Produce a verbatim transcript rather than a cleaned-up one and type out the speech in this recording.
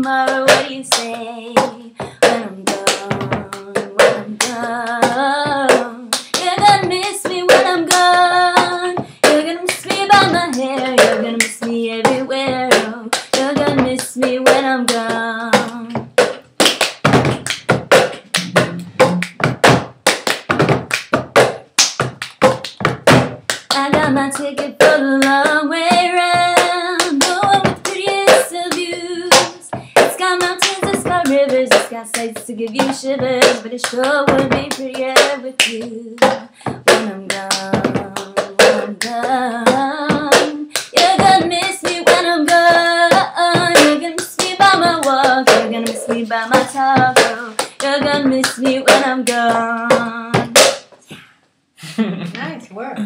tomorrow. What do you say? When I'm gone, when I'm gone, you're gonna miss me when I'm gone. You're gonna miss me by my hair. You're gonna miss me everywhere. Oh, you're gonna miss me when I'm gone. I got my ticket for the long way round, going with the prettiest of views. It's got mountains, it's got rivers, it's got sights to give you shivers, but it sure would be prettier with you. When I'm gone, when I'm gone, you're gonna miss me when I'm gone. You're gonna miss me by my walk, you're gonna miss me by my talk. Oh, you're gonna miss me when I'm gone. Nice work.